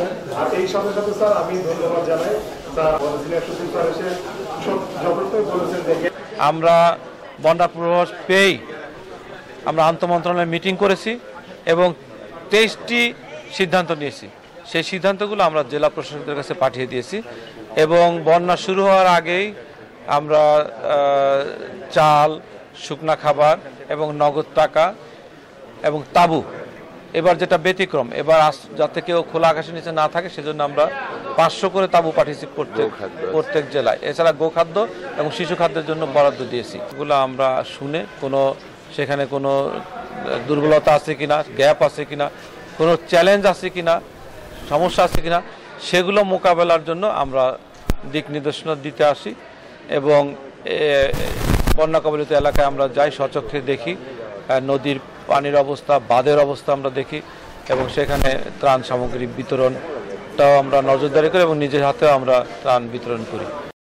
করছেন। আর এই সাথে সাথে স্যার আমি ধন্যবাদ জানাই স্যার সিনিয়র সচিব স্যার এসে যথার্থই বলেছেন যে আমরা বন্যা পূর্বাভাস পেয়েই আমরা আন্তঃমন্ত্রণালয় মিটিং করেছি এবং 23টি সিদ্ধান্ত নিয়েছি। সেই সিদ্ধান্তগুলো আমরা জেলা প্রশাসকদের কাছে পাঠিয়ে দিয়েছি এবং বন্যা শুরু হওয়ার আগেই আমরা চাল, শুকনা খাবার এবং নগদ টাকা এবং তাঁবু, এবার যেটা ব্যতিক্রম, এবার যাতে কেউ খোলা আকাশের নিচে না থাকে সেজন্য আমরা 500 করে তাঁবু পাঠিয়েছি প্রত্যেক জেলায়। এছাড়া গোখাদ্য এবং শিশু খাদ্যের জন্য বরাদ্দ দিয়েছি। এগুলো আমরা শুনে সেখানে কোনো দুর্বলতা আছে কিনা, গ্যাপ আছে কিনা, কোনো চ্যালেঞ্জ আছে কিনা, সমস্যা আছে কিনা, সেগুলো মোকাবেলার জন্য আমরা দিক নির্দেশনা দিতে আসি এবং বন্যা কবলিত এলাকায় আমরা যাই, সচক্ষে দেখি নদীর পানির অবস্থা, বাঁধের অবস্থা আমরা দেখি এবং সেখানে ত্রাণ সামগ্রী বিতরণটাও আমরা নজরদারি করি এবং নিজের হাতেও আমরা ত্রাণ বিতরণ করি।